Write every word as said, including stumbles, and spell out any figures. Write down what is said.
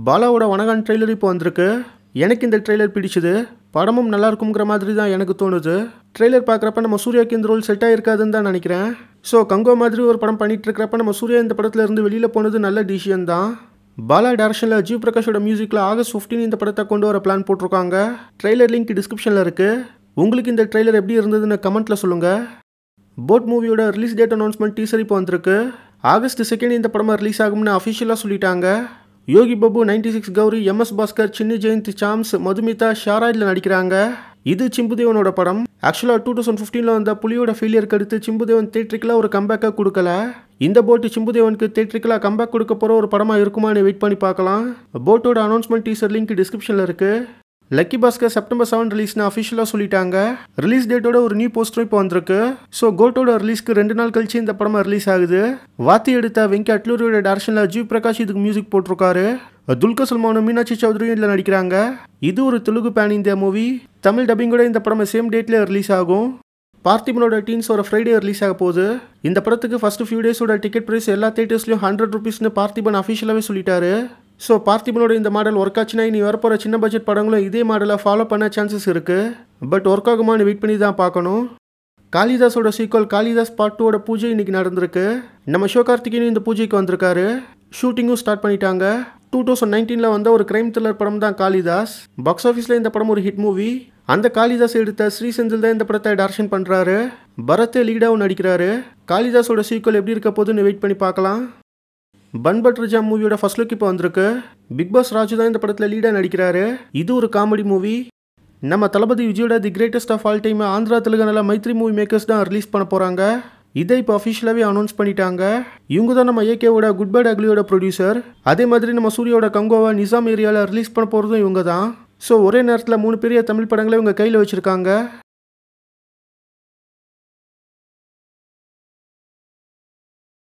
பாலாவோட வனகான் trailer இப்போ வந்திருக்கு. எனக்கு இந்த ட்ரெய்லர் பிடிச்சது. படமும் நல்லா இருக்குங்கிற மாதிரி தான் எனக்கு தோணுது. ட்ரெய்லர் பார்க்குறப்ப நம்ம சூர்யாவுக்கு இந்த ரோல் செட் ஆகிருக்காதுன்னு தான் நினைக்கிறேன். ஸோ கங்கோ மாதிரி ஒரு படம் பண்ணிட்டு இருக்கிறப்ப நம்ம சூர்யா இந்த படத்தில் இருந்து வெளியில் போனது நல்ல டிசிஷன் தான். பாலா டைரக்ஷனில் ஜி பிரகாஷோட மியூசிக்கில் ஆகஸ்ட் ஃபிஃப்டீன் இந்த படத்தை கொண்டு வர பிளான் போட்டிருக்காங்க. ட்ரெய்லர் லிங்க் டிஸ்கிரிப்ஷனில் இருக்குது. உங்களுக்கு இந்த ட்ரெய்லர் எப்படி இருந்ததுன்னு கமெண்ட்டில் சொல்லுங்கள். போட் மூவியோட ரிலீஸ் டேட் அனௌன்ஸ்மெண்ட் டீசர் இப்போ வந்திருக்கு. ஆகஸ்ட் செகண்ட் இந்த படமாக ரிலீஸ் ஆகும்னு அஃபிஷியலாக சொல்லிட்டாங்க. Yogi Babu, ninety six Gowri, M S Bhaskar, Chinna Jayanth, Sam's, Madhumitha, Shara இதில் நடிக்கிறாங்க. இது சிம்புதேவனோட படம். ஆக்சுவலாக டூ தௌசண்ட் ஃபிஃப்டீனில் வந்த புலியோட ஃபெயிலியருக்கு அடுத்து சிம்புதேவன் தேட்ரிக்கலாக ஒரு கம்பேக்காக கொடுக்கல. இந்த போட்டு சிம்புதேவனுக்கு தேட்ரிக்கலாக கம்பேக் கொடுக்க போகிற ஒரு படமாக இருக்குமான்னு வெயிட் பண்ணி பார்க்கலாம். போட்டோட அனௌன்ஸ்மெண்ட் டீசர் லிங்க் டிஸ்கிரிப்ஷனில் இருக்குது. லக்கி பாஸ்கர் செப்டம்பர் செவன் ரிலீஸ்னு அஃபிஷியலாக சொல்லிட்டாங்க. ரிலீஸ் டேட்டோட ஒரு நியூ போஸ்டரும் இப்போ வந்திருக்கு. ஸோ கோட்டோட ரிலீஸ்க்கு ரெண்டு நாள் கழிச்சு இந்த படமாக ரிலீஸ் ஆகுது. வாத்தி எடுத்த வெங்கி அட்லூரியோட டைரக்ஷனில் ஜி பிரகாஷ் இதுக்கு மியூசிக் போட்டிருக்காரு. துல்கர் சல்மானும் மீனாட்சி சௌத்ரியும் இதில் நடிக்கிறாங்க. இது ஒரு Telugu pan India movie. Tamil டப்பிங்கோட இந்த படம் சேம் டேட்ல ரிலீஸ் ஆகும். பார்த்திபனோட டீன்ஸ் ஒரு ஃப்ரைடே ரிலீஸ் ஆக போகுது. இந்த படத்துக்கு ஃபர்ஸ்ட் ஃபியூ டேஸோட டிக்கெட் ப்ரைஸ் எல்லா தேட்டர்ஸ்லையும் ஹண்ட்ரட் ருபீஸ்னு பார்த்திபன் அஃபிஷியலாகவே சொல்லிட்டாரு. ஸோ பார்த்திபனோட இந்த மாடல் ஒர்க் ஆச்சுன்னா இனி வரப்போகிற சின்ன பட்ஜெட் படங்களும் இதே மாடலை ஃபாலோ பண்ண சான்சஸ் இருக்குது. பட் ஒர்க் ஆகுமான்னு வெயிட் பண்ணி தான் பார்க்கணும். காளிதாஸோட சீக்வல் காளிதாஸ் பார்ட் டூவோட பூஜை இன்னைக்கு நடந்திருக்கு. நம்ம சிவகார்த்திகேயனும் இந்த பூஜைக்கு வந்திருக்காரு. ஷூட்டிங்கும் ஸ்டார்ட் பண்ணிட்டாங்க. டூ தௌசண்ட் நைன்டீனில் வந்த ஒரு கிரைம் த்ரில்லர் படம் தான் காளிதாஸ். பாக்ஸ் ஆஃபீஸில் இந்த படம் ஒரு ஹிட் மூவி. அந்த காளிதாஸ் எடுத்த ஸ்ரீ செந்தில் தான் இந்த படத்தை டைரக்ஷன் பண்ணுறாரு. பரத் லீடாவும் நடிக்கிறாரு. காளிதாஸோட சீக்வல் எப்படி இருக்க போகுதுன்னு வெயிட் பண்ணி பார்க்கலாம். பன் பட்டர் ஜாம் மூவியோட ஃபர்ஸ்ட் லுக் இப்போ வந்திருக்கு. பிக் பாஸ் ராஜு தான் இந்த படத்தில் லீடாக நடிக்கிறாரு. இது ஒரு காமெடி மூவி. நம்ம தளபதி விஜயோட the greatest of all time Andhra தெலுங்கானால மைத்ரி மூவி மேக்கர்ஸ் தான் ரிலீஸ் பண்ண போகிறாங்க. இதை இப்போ அஃபிஷியலாகவே அனௌன்ஸ் பண்ணிட்டாங்க. இவங்க தான் நம்ம ஏகேவோட குட் பேட் அக்லியோட ப்ரொடியூசர். அதே மாதிரி நம்ம சூர்யாவோட கங்கோவா நிசாம் ஏரியாவில் ரிலீஸ் பண்ண போகிறதும் இவங்க தான். ஸோ ஒரே நேரத்தில் மூணு பெரிய தமிழ் படங்களை இவங்க கையில் வச்சுருக்காங்க.